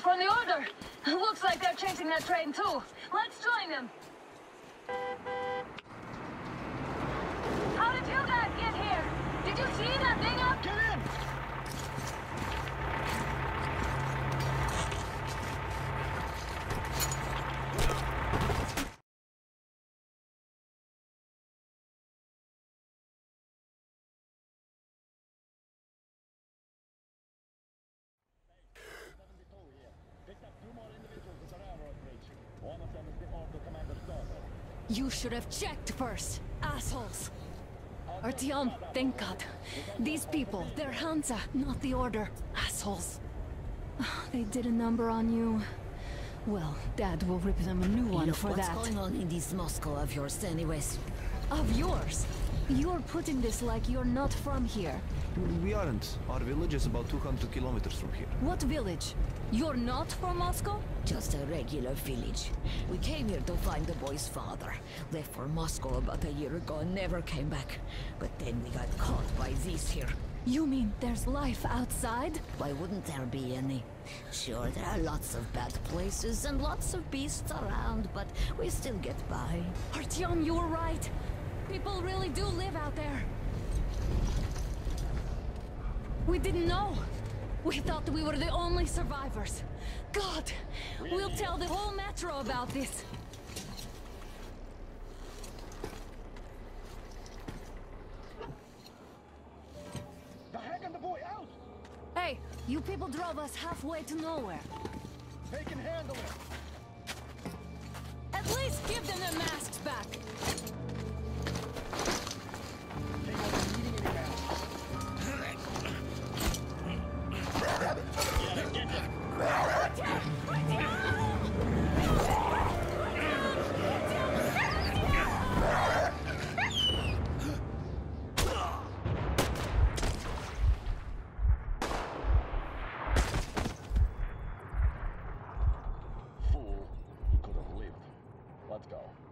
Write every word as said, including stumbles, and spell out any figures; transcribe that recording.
from the Order. Looks like they're chasing that train too. Let's join them. How did you guys get here? Did you see that thing up? Get in! You should have checked first, assholes. Artyom, thank God. These people, they're Hansa, not the Order. Assholes. They did a number on you. Well, Dad will rip them a new one Look, for what's that. going on in this Moscow of yours anyways? Of yours? You're putting this like you're not from here. We aren't. Our village is about two hundred kilometers from here. What village? You're not from Moscow? Just a regular village. We came here to find the boy's father. Left for Moscow about a year ago and never came back. But then we got caught by these here. You mean there's life outside? Why wouldn't there be any? Sure, there are lots of bad places and lots of beasts around, but we still get by. Artyom, you were right. People really do live out there. We didn't know. We thought we were the only survivors. God, we'll tell the whole metro about this. The heck and the boy out! Hey, you people drove us halfway to nowhere. They can handle it! At least give them their masks back. They won't be needing any masks. Fool. He could have lived. Let's go.